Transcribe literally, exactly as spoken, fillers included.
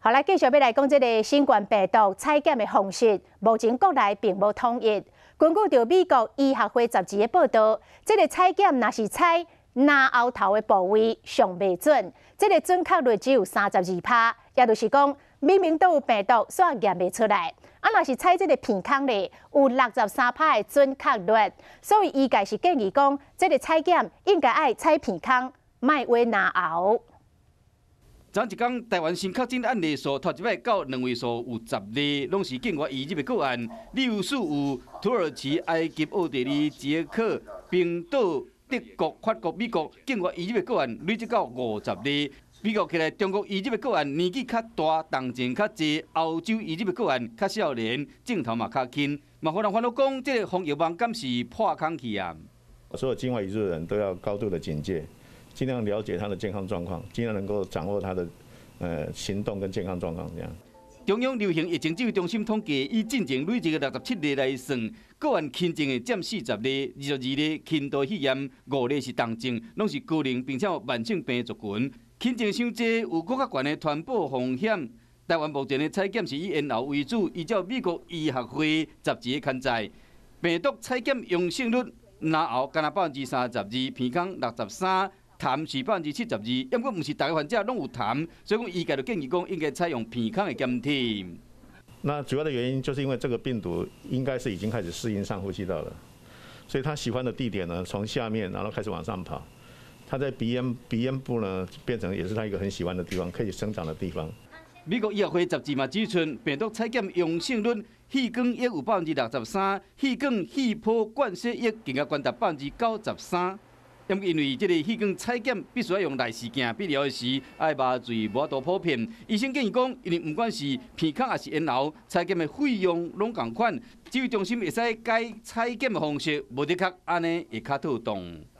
好，来继续要来讲这个新冠病毒采检的方式，目前国内并无统一。根据着美国医学会杂志的报道，这个采检若是采咽喉头的部位尚未准，这个准确率只有三十二趴，也就是讲明明都有病毒，煞验未出来。啊，若是采这个鼻孔咧，有六十三趴的准确率，所以医界是建议讲，这个采检应该爱采鼻孔，莫挖咽喉。 昨一天，台湾新确诊案例数头一摆到两位数有十例，拢是境外移入的个案。例如是有土耳其、埃及、奥地利、捷克、冰岛、德国、法国、美国境外移入的个案累积到五十例。美国起来，中国移入的个案年纪较大，动静较济；欧洲移入的个案较少年，镜头嘛较轻。嘛，互人烦恼讲，这个防疫网敢是破空去啊？ 所有境外移入的人都要高度的警戒。 尽量了解他的健康状况，尽量能够掌握他的呃行动跟健康状况这样。 中央流行疫情指挥中心统计，以进前累计的六十七例来算，个案轻症的占四十例，二十二例轻度肺炎，五例是重症，拢是高龄并且有慢性病族群。轻症伤济，有更较悬的传播风险。台湾目前的采检是以咽喉为主，依照美国医学会杂志的刊载，病毒采检阳性率咽喉干那百分之三十二，鼻孔六十三。 痰是百分之七十二，因过唔是大家患者拢有痰，所以讲医界就建议讲应该采用鼻孔的检体。 那主要的原因就是因为这个病毒应该是已经开始适应上呼吸道了，所以它喜欢的地点呢，从下面然后开始往上跑，它在鼻咽鼻咽部呢变成也是它一个很喜欢的地方，可以生长的地方。 美国医学会杂志嘛指出，病毒采检阳性率气管液有百分之六十三，气管气泡灌输液更加高达百分之九十三。 因为这个气管采检必须要用内视镜治疗的时，爱麻醉无多普遍。医生建议讲，因为不管是鼻孔还是咽喉，采检的费用拢同款。指挥中心会使改采检的方式，无的确安尼会较妥当。